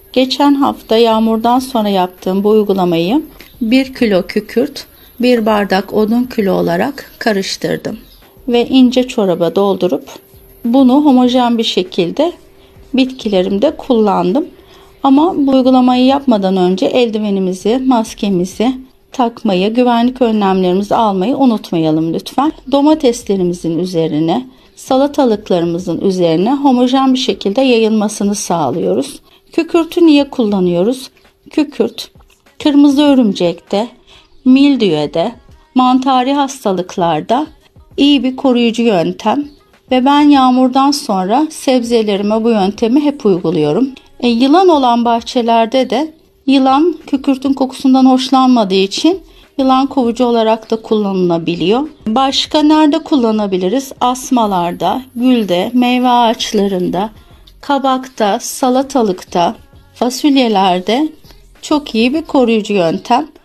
Geçen hafta yağmurdan sonra yaptığım bu uygulamayı 1 kilo kükürt, 1 bardak odun külü olarak karıştırdım. Ve ince çoraba doldurup bunu homojen bir şekilde bitkilerimde kullandım. Ama bu uygulamayı yapmadan önce eldivenimizi, maskemizi takmayı, güvenlik önlemlerimizi almayı unutmayalım lütfen. Domateslerimizin üzerine, salatalıklarımızın üzerine homojen bir şekilde yayılmasını sağlıyoruz. Kükürtü niye kullanıyoruz? Kükürt, kırmızı örümcekte, mildiyöde, mantari hastalıklarda iyi bir koruyucu yöntem. Ve ben yağmurdan sonra sebzelerime bu yöntemi hep uyguluyorum. Yılan olan bahçelerde de yılan kükürtün kokusundan hoşlanmadığı için yılan kovucu olarak da kullanılabiliyor. Başka nerede kullanabiliriz? Asmalarda, gülde, meyve ağaçlarında, kabakta, salatalıkta, fasulyelerde çok iyi bir koruyucu yöntem.